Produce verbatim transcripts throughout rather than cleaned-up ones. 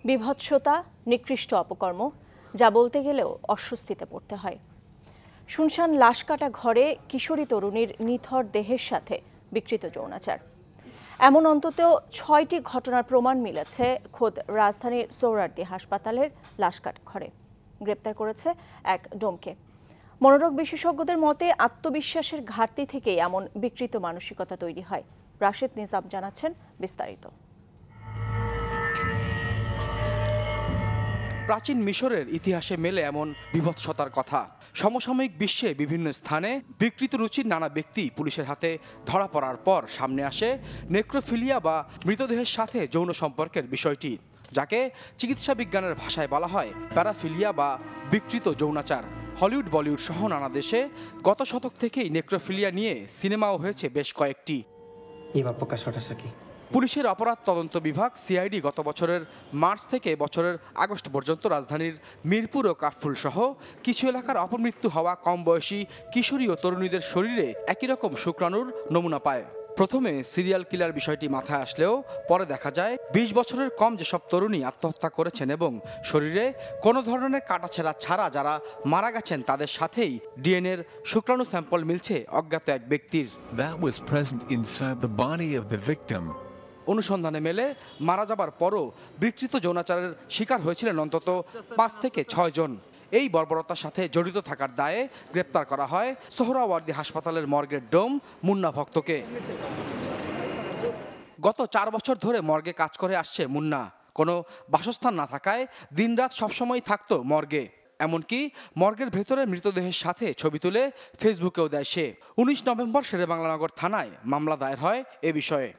বিভৎসতা, নিকৃষ্ট অপকর্ম, যা বলতে গেলেও অস্বস্তিতে পড়তে হয়। শুনশান লাশ কাটা ঘরে কিশোরী তরুণীর নিথর দেহের সাথে বিকৃত যৌনাচার। এমন অন্তত ছয়টি ঘটনার প্রমাণ মিলেছে খোদ রাজধানীর সোহরাওয়ার্দী হাসপাতালের লাশ কাটা ঘরে। গ্রেপ্তার করেছে এক ডোমকে। মনোরোগ বিশেষজ্ঞদের মতে আত্মবিশ্বাসের ঘাটতি থেকেই এমন বিকৃত মানসিকতা তৈরি হয়। রাশেদ নিজাম জানাচ্ছেন বিস্তারিত। প্রাচীন মিশরের ইতিহাসে মেলে এমন বিভৎসতার কথা। সমসাময়িক বিশ্বে বিভিন্ন স্থানে বিকৃত রুচির নানা ব্যক্তি পুলিশের হাতে ধরা পড়ার পর সামনে আসে নেক্রোফিলিয়া বা মৃতদেহের সাথে যৌন সম্পর্কের বিষয়টি, যাকে চিকিৎসা বিজ্ঞানের ভাষায় বলা হয় প্যারাফিলিয়া বা বিকৃত যৌনাচার। হলিউড, বলিউড সহ নানা দেশে গত শতক থেকেই নেক্রোফিলিয়া নিয়ে সিনেমাও হয়েছে বেশ কয়েকটি। পুলিশের অপরাধ তদন্ত বিভাগ সিআইডি গত বছরের মার্চ থেকে বছরের আগস্ট পর্যন্ত রাজধানীর মিরপুর ও কাফরুল সহ কিছু এলাকার অপমৃত্যু হওয়া কম বয়সী কিশোরী ও তরুণীদের শরীরে একই রকম শুক্রাণুর নমুনা পায়। প্রথমে সিরিয়াল কিলার বিষয়টি মাথায় আসলেও পরে দেখা যায় বিশ বছরের কম যেসব তরুণী আত্মহত্যা করেছেন এবং শরীরে কোনো ধরনের কাটাছেঁড়া ছাড়া যারা মারা গেছেন তাদের সাথেই ডিএনএর শুক্রাণু স্যাম্পল মিলছে অজ্ঞাত এক ব্যক্তির। That was present inside the body of the victim. অনুসন্ধানে মেলে মারা যাবার পরও বিকৃত যৌনাচারের শিকার হয়েছিলেন অন্তত পাঁচ থেকে ছয় জন। এই বর্বরতার সাথে জড়িত থাকার দায়ে গ্রেপ্তার করা হয় সোহরাওয়ার্দী হাসপাতালের মর্গের ডোম মুন্না ভক্তকে। গত চার বছর ধরে মর্গে কাজ করে আসছে মুন্না। কোনো বাসস্থান না থাকায় দিনরাত সবসময় থাকতো মর্গে। এমনকি মর্গের ভেতরে মৃতদেহের সাথে ছবি তুলে ফেসবুকেও দেয় সে। উনিশ নভেম্বর শেরেবাংলানগর থানায় মামলা দায়ের হয় এ বিষয়ে।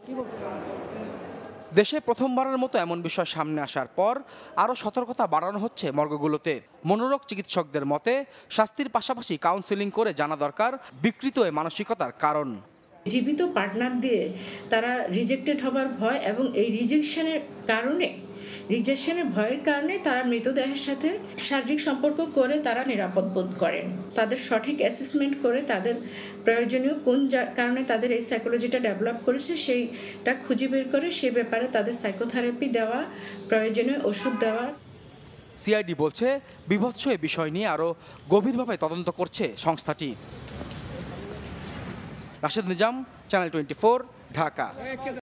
দেশে প্রথমবারের মতো এমন বিষয় সামনে আসার পর আরও সতর্কতা বাড়ানো হচ্ছে মর্গগুলোতে। মনোরোগ চিকিৎসকদের মতে শাস্তির পাশাপাশি কাউন্সেলিং করে জানা দরকার বিকৃত এ মানসিকতার কারণ। জীবিত পার্টনার দিয়ে তারা রিজেক্টেড হবার ভয় এবং এই রিজেকশনের কারণে রিজেকশনের ভয়ের কারণে তারা মৃতদেহের সাথে শারীরিক সম্পর্ক করে তারা নিরাপদ বোধ করেন। তাদের সঠিক অ্যাসেসমেন্ট করে তাদের প্রয়োজনীয় কোন কারণে তাদের এই সাইকোলজিটা ডেভেলপ করেছে সেইটা খুঁজে বের করে সে ব্যাপারে তাদের সাইকোথেরাপি দেওয়া, প্রয়োজনীয় ওষুধ দেওয়া। সিআইডি বলছে বিভৎস এ বিষয় নিয়ে আরও গভীরভাবে তদন্ত করছে সংস্থাটি। Rashed Nizam, channel twenty four, Dhaka.